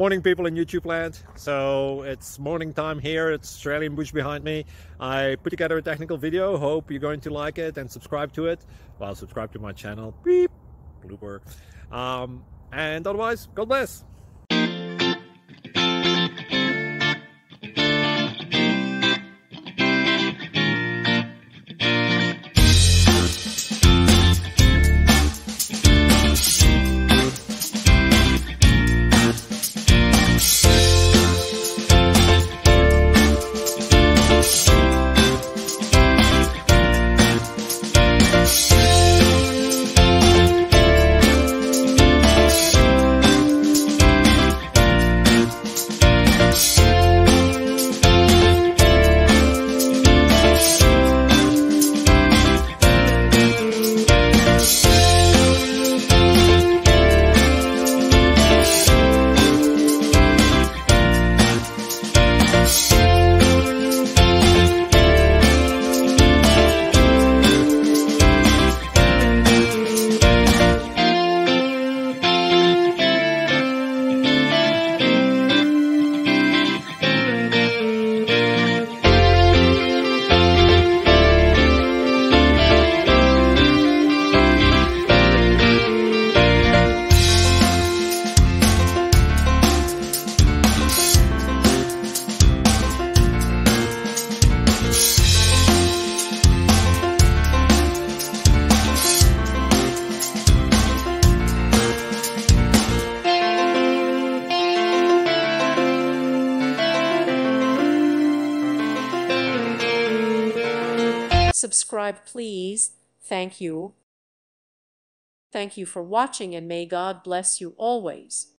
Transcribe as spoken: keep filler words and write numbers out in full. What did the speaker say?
Morning, people in YouTube land. So it's morning time here. It's Australian bush behind me. I put together a technical video. Hope you're going to like it and subscribe to it. Well, subscribe to my channel. Beep. Blooper. Um, and otherwise, God bless. Subscribe, please. Thank you. Thank you for watching, and may God bless you always.